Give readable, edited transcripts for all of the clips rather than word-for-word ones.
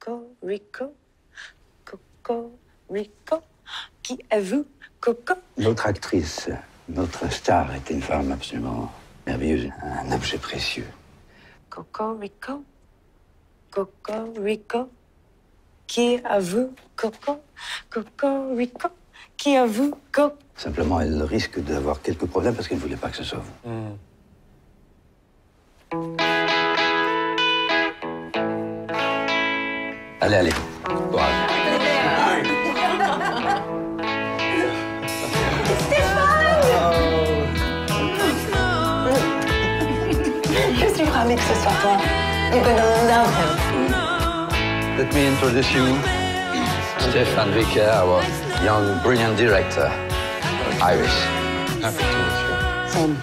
Cocorico, Cocorico, qui a vu Coco? Notre actrice, notre star était une femme absolument merveilleuse, un objet précieux. Cocorico, Cocorico, qui a vu Coco? Cocorico, qui a vu Coco? Simplement, elle risque d'avoir quelques problèmes parce qu'elle ne voulait pas que ce soit vous. Allez, allez. Courage. Je suis ravie que ce soit toi. You're gonna love him. Let me introduce you, Stéphane Vicker, our young, brilliant director, Iris. Happy to meet you. Same.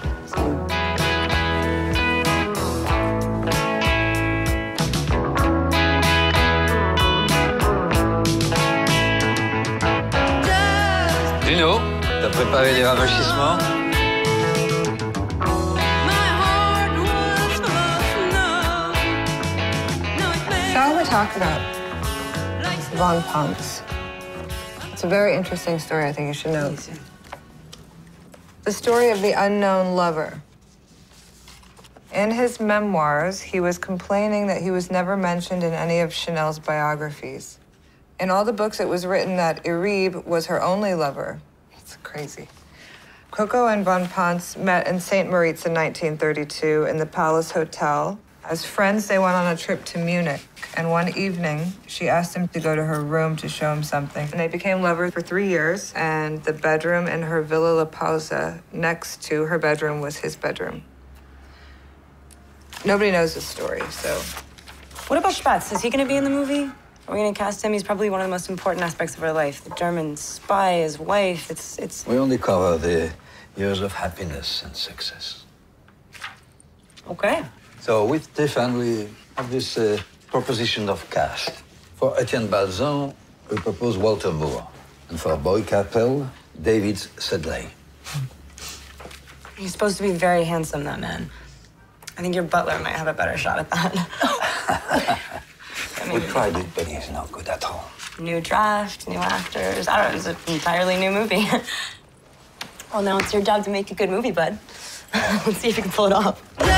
Juno, t'as préparé les rafraîchissements? Shall we talk about Von Ponce? It's a very interesting story I think you should know. The story of the unknown lover. In his memoirs, he was complaining that he was never mentioned in any of Chanel's biographies. In all the books, it was written that Iribe was her only lover. It's crazy. Coco and Von Ponce met in St. Moritz in 1932 in the Palace Hotel. As friends, they went on a trip to Munich. And one evening, she asked him to go to her room to show him something. And they became lovers for 3 years. And the bedroom in her Villa La Pausa next to her bedroom was his bedroom. Nobody knows this story, so. What about Spatz? Is he going to be in the movie? Are we going to cast him? He's probably one of the most important aspects of her life. The German spy, his wife, it's... We only cover the years of happiness and success. Okay. So with Stéphane, we have this proposition of cast. For Etienne Balzan, we propose Walter Moore. And for Boy Capel, David Sedley. He's supposed to be very handsome, that man. I think your butler might have a better shot at that. We tried it, but he's not good at all. New draft, new actors. I don't know, it's an entirely new movie. Well, now it's your job to make a good movie, bud. Let's see if you can pull it off.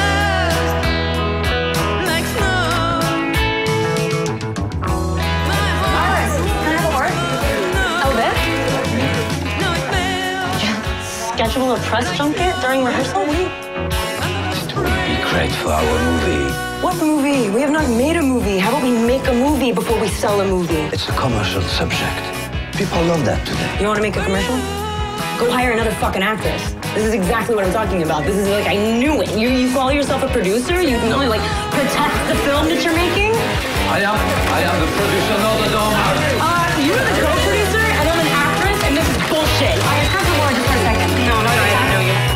Schedule a press junket during rehearsal? It would be great for our movie. What movie? We have not made a movie. How about we make a movie before we sell a movie? It's a commercial subject. People love that today. You want to make a commercial? Go hire another fucking actress. This is exactly what I'm talking about. This is like, I knew it. You call yourself a producer? You can only like protect the film that you're making? I am the producer, not the dormouse. You're the co-producer and I'm an actress and this is bullshit. I have the word just for a second. No, I don't know you.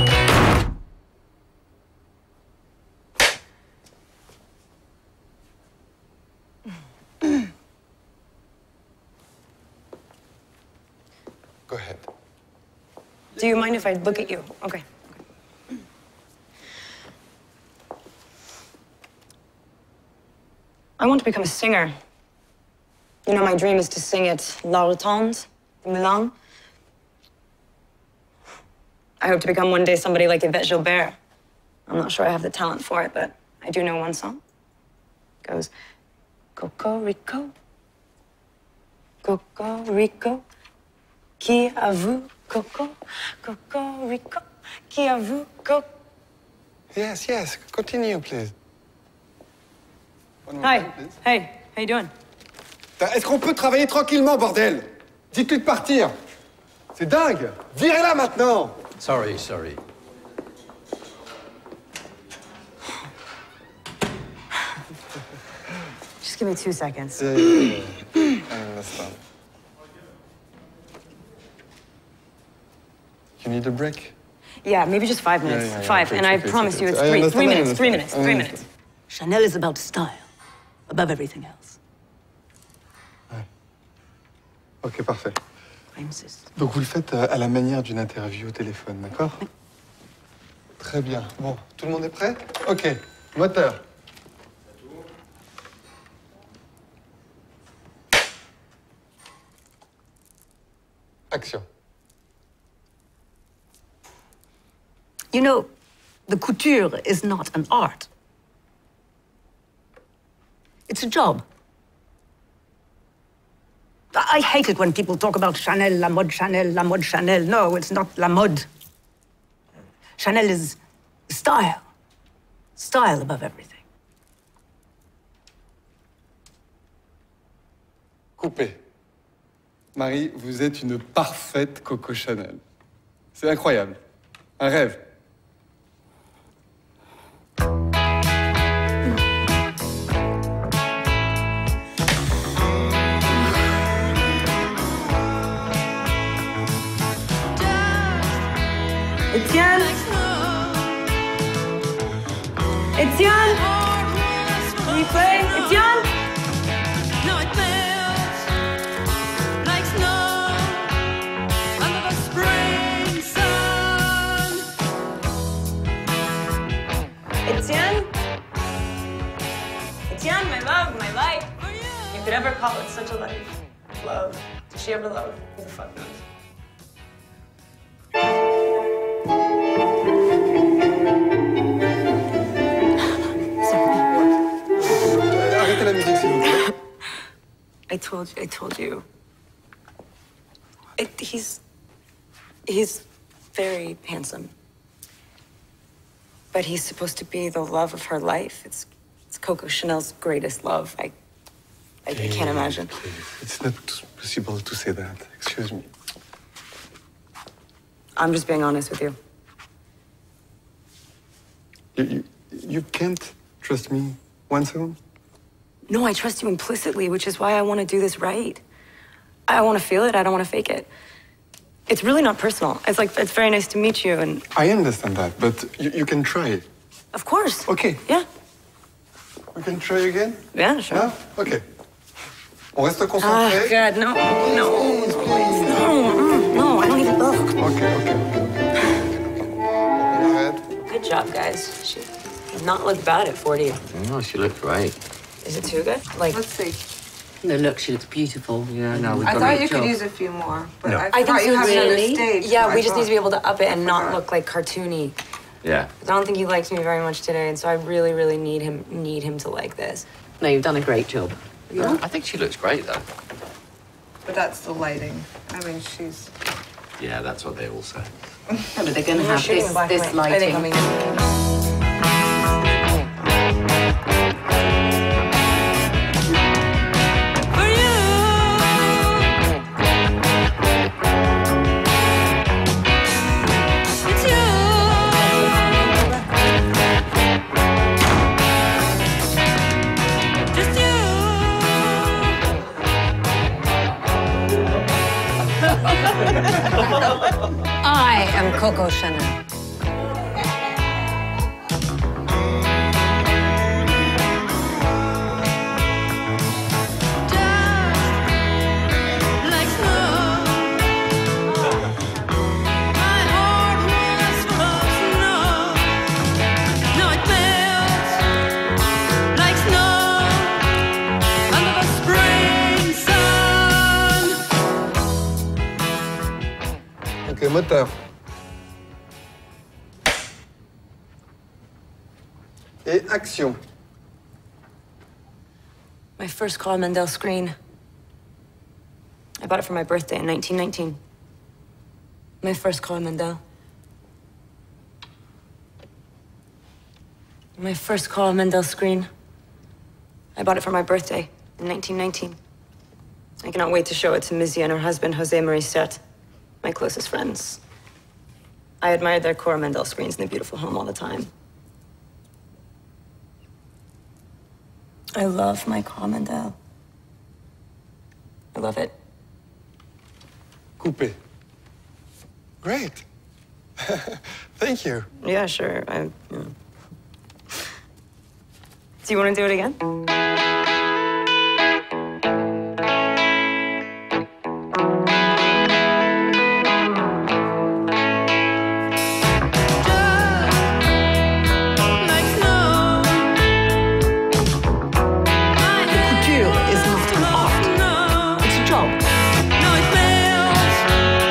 Go ahead. Do you mind if I look at you? Okay. I want to become a singer. You know, my dream is to sing at La Rotonde in Milan. I hope to become one day somebody like Yvette Gilbert. I'm not sure I have the talent for it, but I do know one song. It goes, Cocorico, Cocorico, qui a vu Coco? Cocorico, qui a vu Coco? Yes. Continue, please. Hi. Hey, how you doing? Est-ce qu'on peut travailler tranquillement, bordel? Dites-lui de partir. C'est dingue. Virez-la maintenant. Sorry. Just give me 2 seconds. I understand. You need a break? Yeah, maybe just 5 minutes. Yeah, 5, and I promise you it's I 3 understand, minutes. 3 I minutes. understand. 3 minutes. Chanel is about style, above everything else. Ok, parfait. I insist. Donc vous le faites à la manière d'une interview au téléphone, d'accord? Très bien. Bon, tout le monde est prêt? Ok, moteur. Action. You know, the couture is not an art. It's a job. I hate it when people talk about Chanel, la mode Chanel, la mode Chanel. No, it's not la mode. Chanel is style. Style above everything. Coupé. Marie, vous êtes une parfaite Coco Chanel. C'est incroyable. Un rêve. Etienne? Etienne? Can you play? Etienne? Etienne? Etienne, my love, my life. You could ever call it such a life. Love. Did she ever love? Who the fuck knows? Arrêtez la musique, s'il vous plaît. I told you. He's very handsome. But he's supposed to be the love of her life. It's Coco Chanel's greatest love. I can't imagine. It's not possible to say that. Excuse me. I'm just being honest with you. You can't trust me 1 second? No, I trust you implicitly, which is why I want to do this right. I want to feel it. I don't want to fake it. It's really not personal. It's very nice to meet you, and... I understand that, but you can try. Of course. Okay. Yeah. We can try again? Yeah, sure. Yeah? Okay. On reste concentré. Oh, God, no, I don't even... Ugh. Okay. On arrête. Good job, guys. She did not look bad at 40. Oh, she looked great. Is it too good? Like, Let's see. No, look, she looks beautiful. Yeah, no, we've I got thought a you job. could use a few more, but No. I thought you so, have another really? stage. Yeah, so we I just need to be thought- able to up it and not Okay. look like cartoony. Yeah. I don't think he likes me very much today, and so I really, really need him to like this. No, you've done a great job. Yeah. I think she looks great, though. But that's the lighting. I mean, she's... Yeah, that's what they all say. No, but they're going to We're have shooting in black and this white. I think lighting. I am Coco Chanel. Ok, moteur. Et action. My first Carl Mandel screen. I bought it for my birthday in 1919. My first Carl Mandel. My first Carl Mandel screen. I bought it for my birthday in 1919. I cannot wait to show it to Mizzy and her husband, Jose Marie Sert, my closest friends. I admired their Cora Mandel screens in the beautiful home all the time. I love my Cora Mandel. I love it. Coupé. Great. Thank you. Yeah, sure. Do you want to do it again? Couture is not an art. It's a job.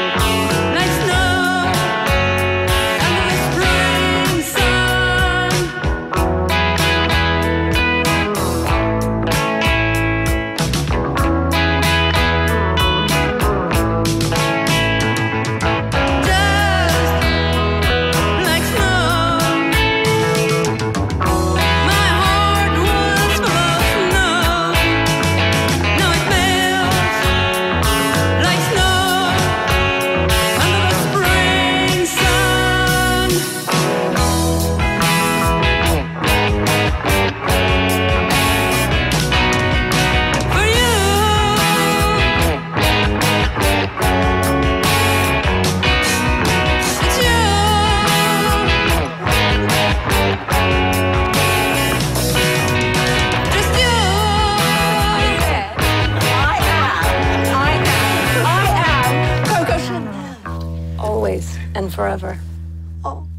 And forever. Oh.